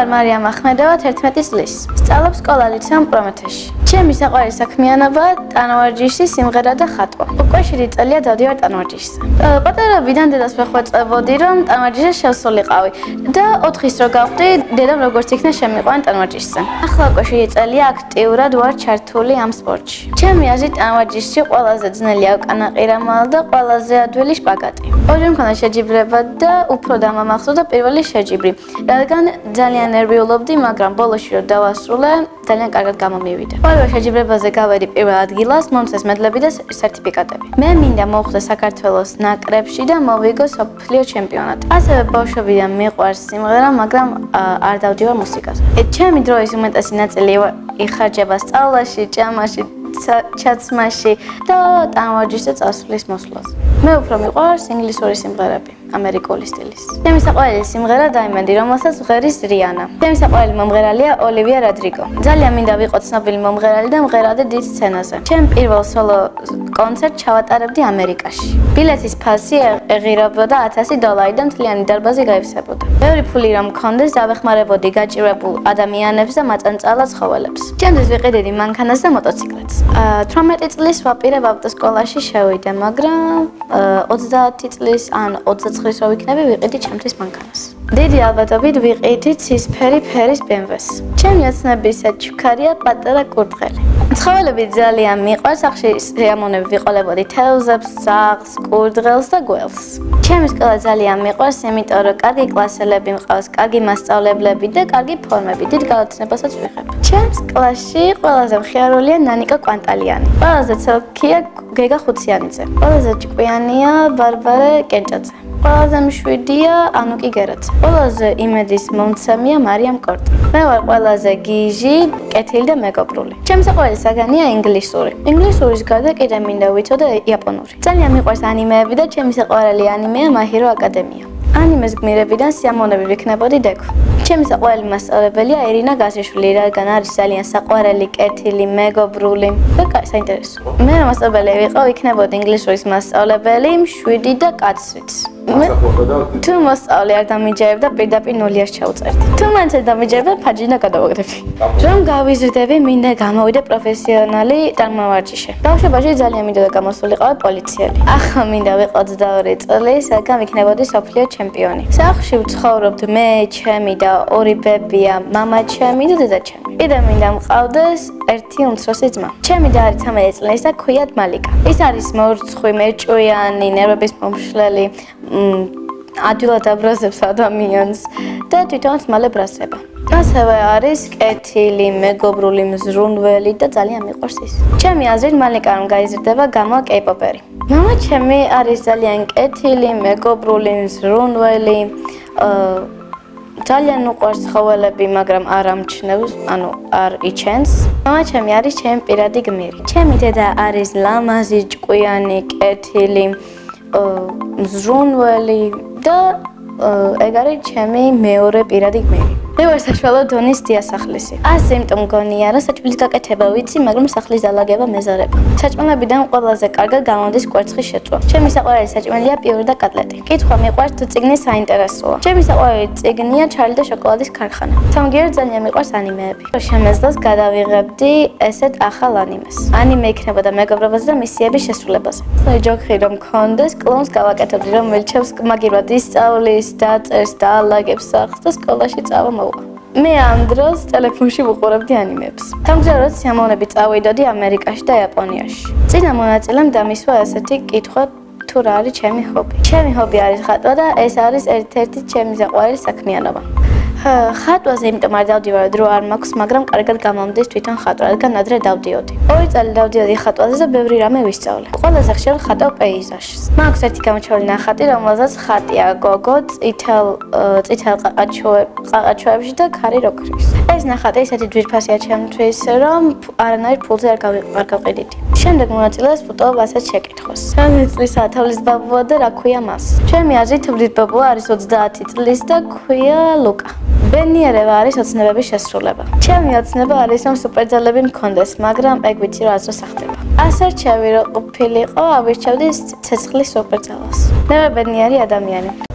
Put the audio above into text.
ვარ მარიამ ახმედოვა 11 წლის. სწავლობ სკოლა ლიცეუმ პრომეთეში. ჩემი საყვარელი საქმიანობაა ტანვარჯიშის სიმღერა და ხატვა. უკვე 7 წელია დავდივარ ტანვარჯიშზე. პატარობიდან დედას ვეხვეწებოდი, რომ ტანვარჯიშზე შევსულიყავი და 4-ის რო გავხდი, დედამ როგორც იქნა შემიყვანა ტანვარჯიშზე. ახლა უკვე 7 წელია აქტიურად ვარ ჩართული ამ სპორტში. ჩემი აზრით ტანვარჯიშში ყველაზე ძნელია უკანაყირამალი და ყველაზე ადვილი შპაგატი. ორი მქონდა შეჯიბრება და უფრო დამამახსოვდა პირველი შეჯიბრი, რადგან ძალიან ნერვიულობდი, მაგრამ ბოლოში რო დავასრულე, ძალიან კარგად გამომივიდა. პირველ შეჯიბრებაზე გავედი პირველ ადგილას, მომცეს მედლები და სერტიფიკატები. მე მინდა მოვხვდე საქართველოს ნაკრებში და მოვიგო მსოფლიო ჩემპიონატი. ასევე ბავშვობიდან მიყვარს სიმღერა, მაგრამ არ დავდივარ მუსიკაზე. ჩემი დროის უმეტესი ნაწილი იხარჯება სწავლაში, ჭამაში, ჩაცმაში და ტანვარჯიშზე წასვლის მოსვლაზე. მე უფრო მიყვარს ინგლისური სიმღერები, ამერიკული სტილის. ჩემი საყვარელი სიმღერა Diamond, რომელსაც ჟღერის რიანა. ჩემი საყვარელი მომღერალია ოლივია როდრიგო. ძალიან მინდა ვიყო ცნობილი მომღერალი და მღერადი დიდ სცენაზე. ჩემ პირველ სოლო კონცერტს ჩავატარებდი ამერიკაში. ბილეთის ფასი ეღირებოდა $1000 და მთლიანი დარბაზი გაივსებოდა. ბევრი ფული რომ მქონდეს, დავეხმარებოდი გაჭირვებულ ადამიანებს და მაწანწალა ცხოველებს. ჩემთვის ვიყიდედი მანქანას და მოტოციკლებს. 18 წლის ვაპირებ ავტოსკოლაში შევიდე, მაგრამ 30 წლის ან 29 რო ვიქნები, ვიყიდი ჩემთვის მანქანას. დიდი ალბათობით ვიყიდი ცისფერი ფერის BMW-ს. ჩემი ოცნების საჩუქარია პატარა კურდღელი. ცხოველები ძალიან მიყვარს, სახში სიამოვნებით ვიყოლებოდი თევზებს, ძაღლს, კურდღელს და გველს. ჩემი სკოლა ძალიან მიყვარს, იმიტომ რომ კარგი კლასელები მყავს, კარგი მასწავლებლები და კარგი ფორმები, დიდ განათლებასაც ვიღებ. ჩემს კლასში ყველაზე მხიარულია ნანიკა კვანტალიანი. ყველაზე ცელქია გეგა ხუციანიძე. ყველაზე ჭკვიანია ბარბარე კენჭაძე. ყველაზე მშვიდია ანუკი გერაძე. ყველაზე იმედის მომცემია მარიამ კორტი. მე ვარ ყველაზე გიჟი, კეთილი და მეგობრული. ჩემი საყვარელი საგანია ინგლისური. ინგლისურის გარდა კიდე მინდა ვიცოდე იაპონური. ძალიან მიყვარს ანიმეები და ჩემი საყვარელი ანიმეა My Hero Academia. ანიმეს გმირებიდან სიამოვნებით ვიქნებოდი დექო. ჩემი საყვარელი მასწავლებელია ერინა გაზეშვილი, რადგან არის ძალიან საყვარელი, კეთილი, მეგობრული და საინტერესო. მე რომ მასწავლებელი ვიყო, იქნებოდი ინგლისურის მასწავლებელი, მშვიდი და კაცრიც. თუ მოსწავლე არ დამიჯერებდა, პირდაპირ 0-ას ჩავწერდი. თუ მაინც არ დამიჯერებდა, ფაჯინა გადავაგდებდი. რომ გავიზრდები, მინდა გამოვიდე პროფესიონალი ტანვარჯიშე. ბავშვობაში ძალიან მინდოდა გამოსულიყავი პოლიციელი. ახლა მინდა ვიყო 22 წლის, რადგან ვიქნებოდი მსოფლიო ჩემპიონი. სახლში ვცხოვრობთ მე, ჩემი და 2 ბებია, მამა ჩემი და დედა ჩემი. კიდე მინდა მყავდეს ერთი უმცროსი ძმა. ჩემი და არის 13 წლის და ქვიათ მალიკა. ის არის მორცხვი, მეჭვიანი, ნერვების მომშლელი, ადვილად აბრაზებს ადამიანს და თვითონაც მალე ბრაზდება. ასევე არის კეთილი, მეგობრული, მზრუნველი და ძალიან მიყვარს ის. ჩემი აზრით მალიკა რომ გაიზრდება, გამოვა კეიპოპერი. მამა ჩემი არის ძალიან კეთილი, მეგობრული, მზრუნველი, ძალიან უყვარს ცხოველები, მაგრამ არ ამჩნევს, ანუ არ იჩენს. მამა ჩემი არის ჩემი პირადი გმირი. ჩემი დედა არის ლამაზი, ჭკვიანი, კეთილი, მზრუნველი და ეგ არის ჩემი მეორე პირადი გმირი. მე ვარ საშუალო დონის დიასახლისი. ასიმპტომ მგონია, რომ საჭმლის გაკეთება ვიცი, მაგრამ სახლის დალაგება მეზარება. საჭმელებიდან ყველაზე კარგად გამოდის კვერცხის შეწვა. ჩემი საყვარელი საჭმელია პიური და კატლეტი. კითხვა მიყვარს თუ წიგნი საინტერესოა. ჩემი საყვარელი წიგნია ჩარლი და შოკოლადის ქარხანა. სამგიეროდ ძალიან მიყვარს ანიმეები. შემეძლოს გადავიღებდი ესეთ ახალ ანიმეს. ანიმე იქნებოდა მეგობრობაზე და მისიების შესრულებაზე. ჯოქი რომ მქონდეს, კლონს გავაკეთებდი, რომელიც ჩემს მაგირად ისწავლის, დაწერს, დაალაგებს სახლს და სკოლაში წავა. მე ამ დროს ტელეფონში ვუყურებდი ანიმეებს. სამგზავროდ სიამოვნებით წავიდოდი ამერიკაში და იაპონიაში. წინა მონაწილემ დამისვა ასეთი კითხვა, თუ რა არის ჩემი ჰობი. ჩემი ჰობი არის ხატვა და ეს არის ერთ-ერთი ჩემი საყვარელი საქმიანობა. ხატვაზე იმიტომ არ დავდივარ, დრო არ მაქვს, მაგრამ კარგად გამომდის თვითონ ხატვა, რადგან ადრე დავდიოდი. 2 წელი დავდიოდი ხატვაზე და ბევრი რამე ვისწავლე. ყველაზე ხშირად ხატავ პეიზაჟს. მაქვს ერთი გამოჩვეული ნახატი, რომელზეც ხატია გოგო წითელ ყაყაჩოებში და ქარი როქრის. ეს ნახატი ისეთი ძვირფასია ჩემთვის, რომ არანაირ ფულზე არ გავყიდიდი. შემდეგ მონაწილეს ვუტოვებ ასეთ შეკითხვას. რამდენი წლისაა თოვლის ბაბუა და რა ქვია მას? ჩემი აზრით თოვლის ბაბუა არის 30 წლის და ქვია ლუკა. ბედნიერება არის ოცნებების შესრულება. ჩემი ოცნება არის რომ სუპერძალები მქონდეს, მაგრამ ეგ ვიცი რომ აზრს ახდება. ასე რჩევი რომ ყოფილიყო, ავირჩევდი ცეცხლის სუპერძალას. მე ვარ ბედნიერი ადამიანი.